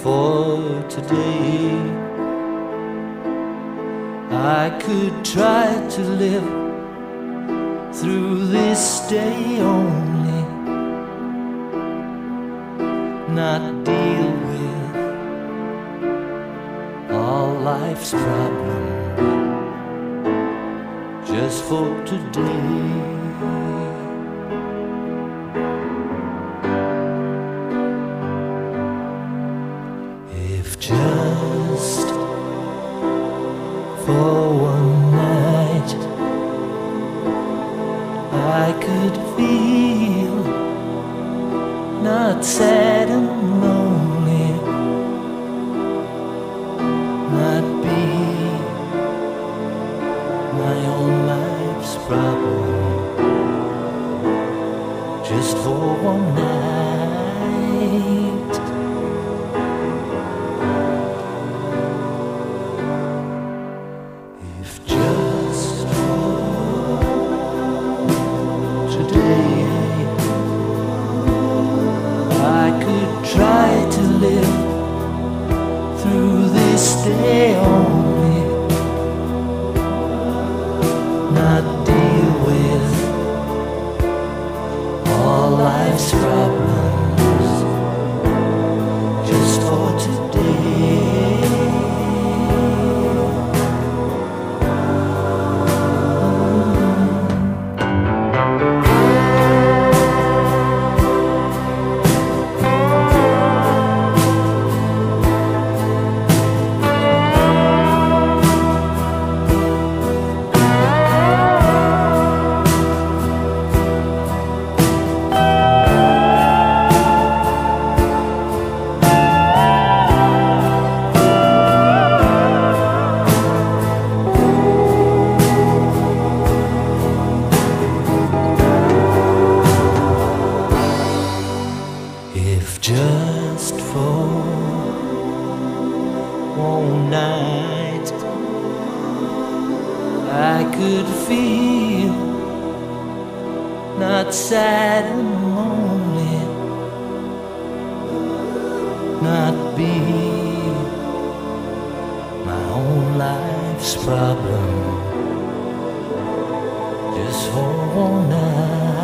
for today. I could try to live through this day only, not deal with all life's problems just for today. If just for one night I could feel not sad and lonely, not be my own life's problem, just for one night. If just for today I could try to live through this day only, not deal with all life's problems just for today. If just for one night I could feel not sad and lonely, not be my own life's problem, just for one night.